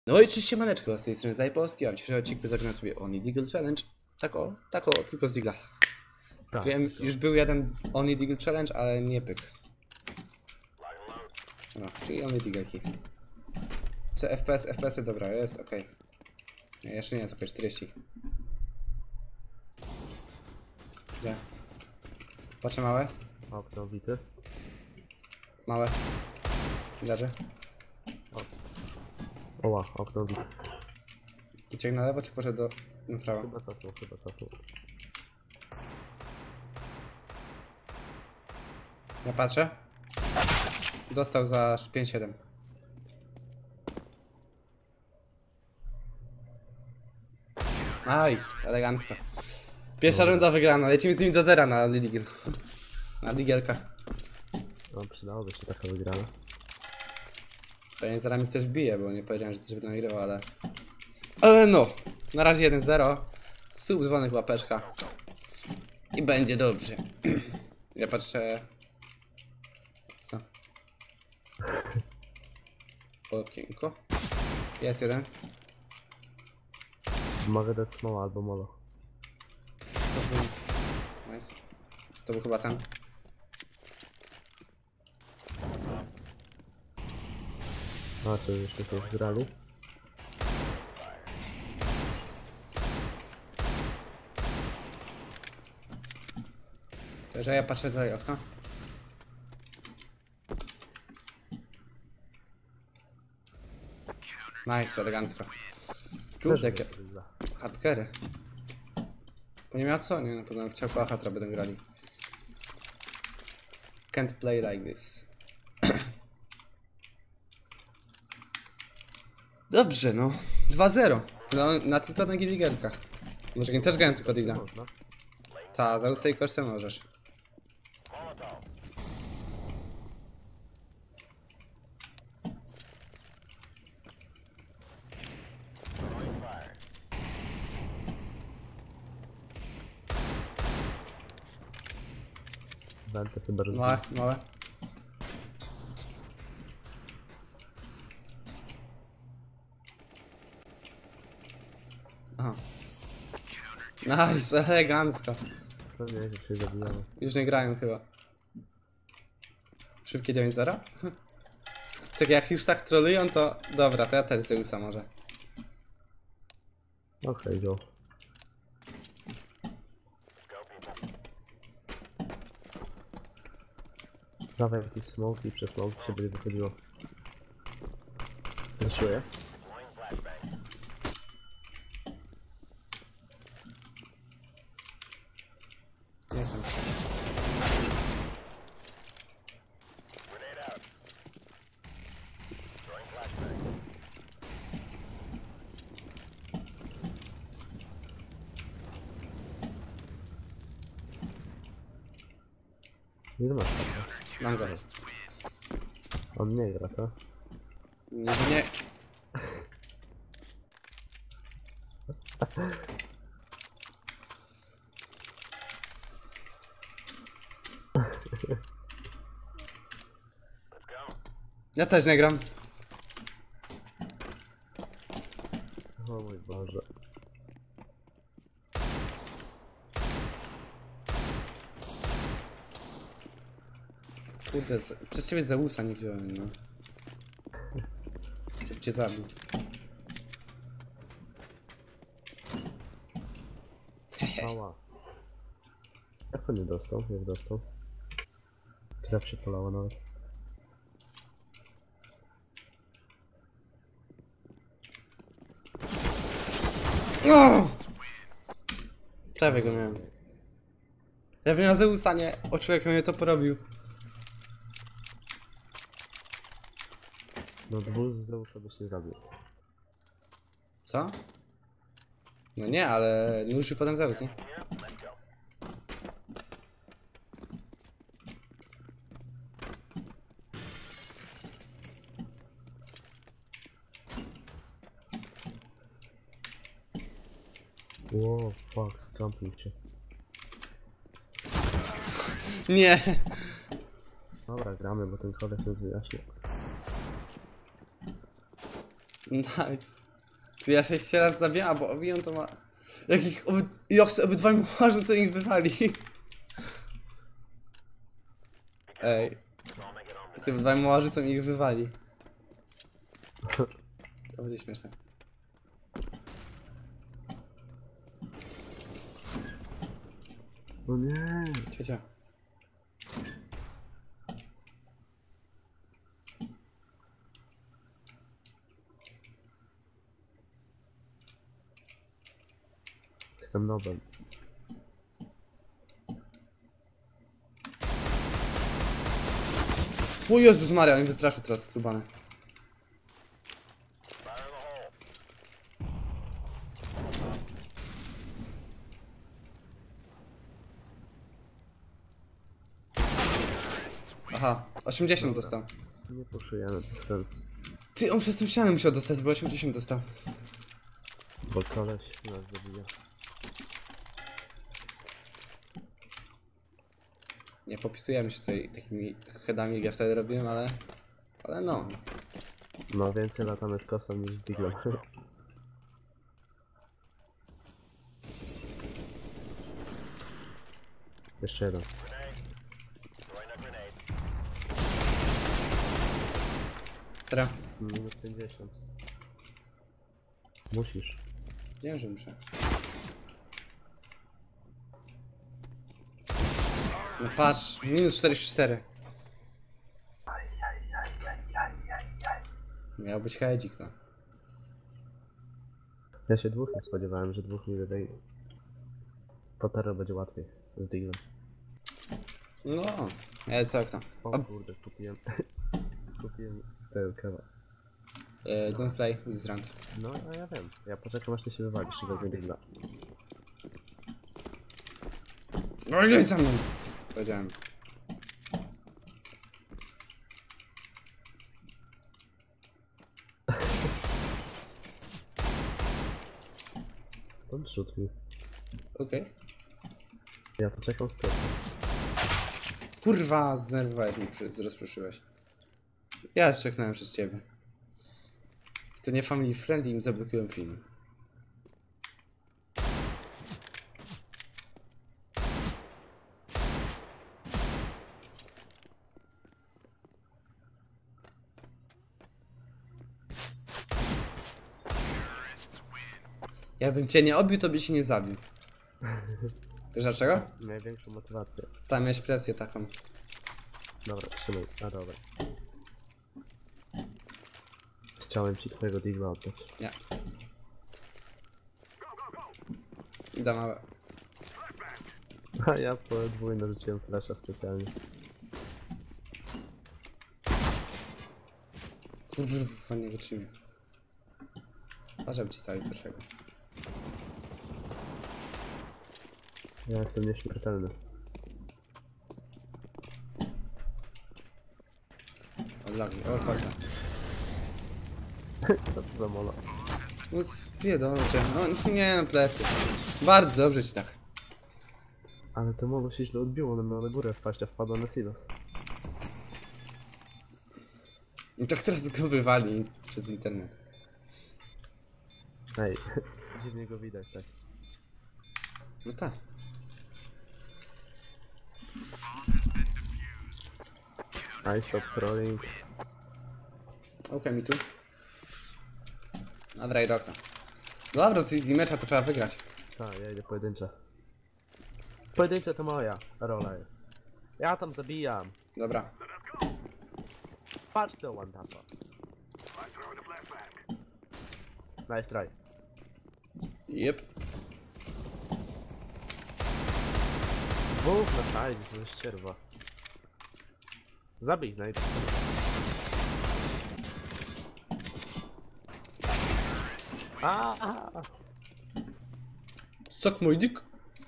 No i cześć maneczko, z tej strony Zajpolski, a w dzisiejszym odcinku zaczynam sobie Only Deagle Challenge. Tak o, tylko z Deagla. Tak, Wiem, już był jeden Only Deagle Challenge, ale nie pyk. No, czyli Only Deagleki. Czy FPS-y, dobra, jest ok. Nie, jeszcze nie jest ok, 40. Gdzie? Patrzę małe. Okno bity. Małe. Leży. Oła, okno bity. Uciekł na lewo, czy poszedł na prawo? Chyba cofnął. Ja patrzę. Dostał za 5-7. Nice, elegancko. Pierwsza runda wygrana, lecimy z nimi do zera na Ligel. Na Ligielka. No, przydałoby się taka wygrana. Pewnie za nami też bije, bo nie powiedziałem, że coś będę nagrywał, ale... Ale no, na razie 1-0. Sub dzwonek łapeczka. I będzie dobrze. Ja patrzę... No. Okienko. Jest jeden. Mogę dać smoła albo molo. To był... Nice. To był chyba ten. A, to już się zgrali. To że ja patrzę tutaj okno. Nice, elegancko. Kurde, jakie hardkery. Bo nie miał co, nie? Na pewno chciał Pachatra będą grali. Can't play like this. Dobrze, no. 2-0. No, tylko na Gilligerkach. Może nie też grałem tylko Digla. Można. Ta, za Usej kosztem możesz. Będę chyba rozbił. Małe. Aha. Nice, elegancko. To nie, że się zabijamy. Już nie grają chyba. Szybkie 9-0? Czekaj, jak już tak trolują, to... Dobra, to ja też Zeusa może. Okej, go. Dawaj jakieś smoke i przez smoke się będzie wychodziło. Zaszuję. Jestem. Ile masz taka? Mam go. On nie gra, to? Nie. Ja też nie gram. O mój Boże. Kurde, przez ciebie Zeusa nie wziąłem, no. Żeby cię zabił. Ała. Jak on nie dostał? Jak dostał? Krew się polała nawet. No! Prawie go miałem. Ja bym miał Zeusa, nie. O człowieku mnie to porobił. No dwóch z Zeusa by się zabił. Co? No nie, ale nie użył potem Zeus, nie? Wow, fuck, skampił cię. Nie. Dobra, gramy, bo ten koleś się wyjaśnił. Nice. Czy ja 6 razy zabijam, albo obijam to ma... Jak chcę obydwaj może to ich wywali. Ej. Z tym obydwaj może co ich wywali. To będzie śmieszne. No nie. Ciocia. Jestem nobem. O Jezus Maria, on wystraszył teraz skubany. Aha, 80 dostał. Nie poszujemy, bez sensu. Ty, on przez tą ścianę musiał dostać, bo 80 dostał. Bo koleś nas zabija. Nie popisujemy się tutaj takimi headami, jak ja wtedy robiłem, ale... Ale no. No więcej latamy z kosą niż z diglem. Jeszcze jeden. Serio? Minus 50. Musisz. Wiem, że muszę. No patrz, minus 44. Miał być hedzik, no. Ja się dwóch nie spodziewałem, że dwóch mi wydaje. Po terror będzie łatwiej z diglem. No, co okno. O kurde, kupiłem. Kupiłem tego kawa. Don't play this round. No, a ja wiem. Ja poczekam aż ty się wywalisz i wezmę digla. No idź za mną! Powiedziałem. On shoot mi. Okej. Ja poczekam z tego. Kurwa, zdenerwowałeś mnie, rozproszyłeś. Ja czeknąłem przez ciebie. To nie family friendly, im zablokują film. Jakbym cię nie obił, to byś się nie zabił. Wiesz dlaczego? Największą motywację. Tam miałeś presję taką. Dobra, trzymaj. A dobra. Chciałem ci twojego digla oddać. Nie. Da małe. A ja podwójnie rzuciłem flasha specjalnie. Kurwa, nie wytrzymie. A żeby ci cały pierwszego. Ja jestem nieśmiertelny. Odlagi, o chodź. Co to za mola? No spierdolę cię. No nie na plecy. Bardzo dobrze ci tak. Ale to molo się źle odbiło, ono miało na górę wpaść, a wpadło na silos. I tak teraz go wywali przez internet. Ej, dziwnie go widać, tak. No tak. I stop trolling. Okej, mi tu. Dobra, idę okno. Dobra, coś z mecza to trzeba wygrać. Tak, ja idę pojedyncza. Pojedyncza to moja rola jest. Ja tam zabijam. Dobra. Patrz to one tapa. Nice try. Jep. Dwóch na side, to jest ścierwa. Zabij, znajdź. A. Suck mój dick.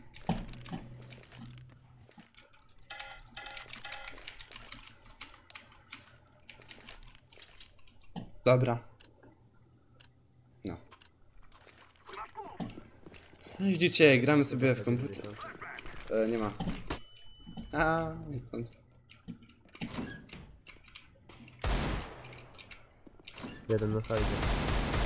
Dobra. No. No widzicie, gramy sobie w komputer. Nie ma. A, Jeden na side.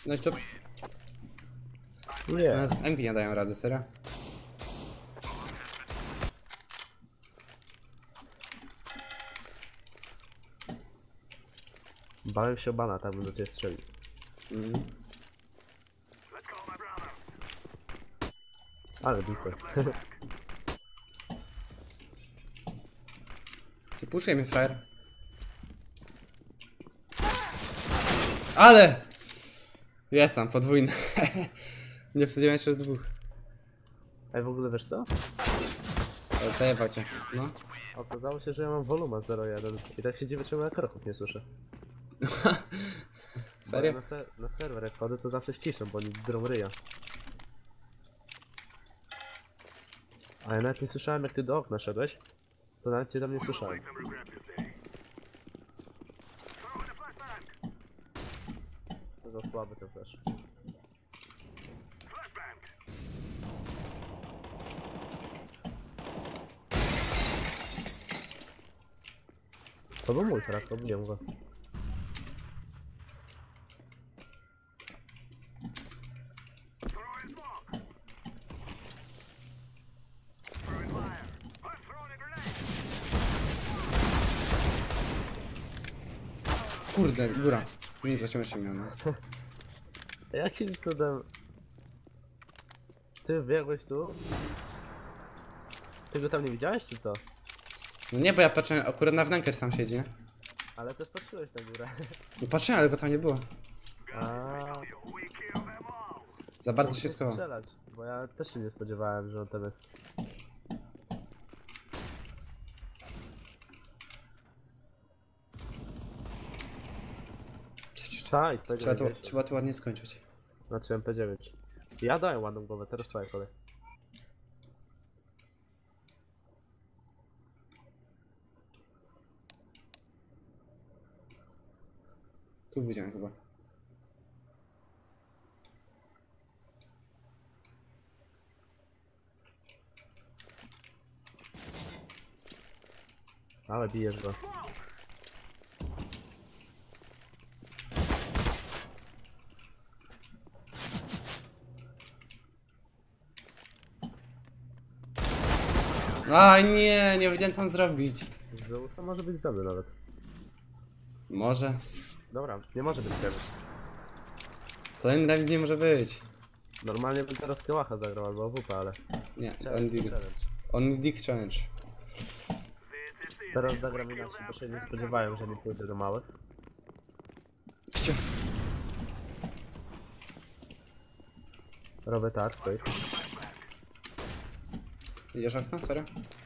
No i co? Nie. Nas MP nie dają rady, serio? Bałem się o bana, tak bym do ciebie strzelił. Mhm. Ale dupę. Czy puszczaj mnie, frajer? Ale! Jest tam, podwójny. Nie wstydziłem się, że dwóch. Ej, w ogóle wiesz co? Ale zajebał cię, no. Okazało się, że ja mam woluma 0,1 i tak się dziwię, czemu ja kroków nie słyszę. Bo ja Serio? na serwer jak wchodzę, to zawsze ściszę, bo oni drą ryja. A ja nawet nie słyszałem, jak ty do okna szedłeś, to nawet cię tam nie słyszałem. To za słaby ten flash. To był mój trak, obiłem go. Kurde, góra. Nie zaciągnąć się miał, no. Jakim cudem... Ty biegłeś tu? Ty go tam nie widziałeś, czy co? No nie, bo ja patrzę, akurat na wnękę tam siedzi, nie? Ale też patrzyłeś na górę. No patrzyłem, ale go tam nie było. Aaa, Za bardzo się mógł schował. strzelać, bo ja też się nie spodziewałem, że on tam jest. Side, P9. Trzeba tu ładnie skończyć. Znaczy MP9. Ja dałem ładną głowę, teraz twoja kolej. Tu widziałem chyba. Ale bijesz go. A nie wiedziałem co mam zrobić. Z Zeusa może być zdany nawet. Może. Dobra, nie może być remis. Kolejny remis nie może być. Normalnie bym teraz Kałacha zagrał albo AWP, ale... Nie, Challenge. on Dick Challenge. Teraz zagram inaczej, bo się nie spodziewałem, że nie pójdę do małych. Cio. Robię tak, tutaj. Idziesz okno? Serio?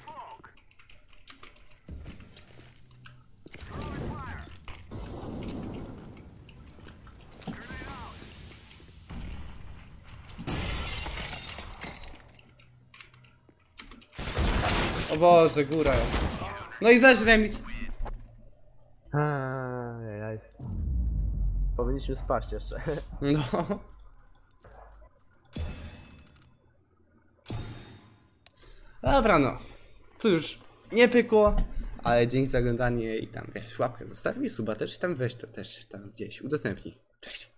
O Boże, góra jest. No i zaś remis. Ajajaj. Powinniśmy spaść jeszcze. No. Dobra no. Cóż, nie pykło, ale dzięki za oglądanie i tam wiesz, łapkę zostaw i suba też tam weź to też tam gdzieś udostępnij. Cześć.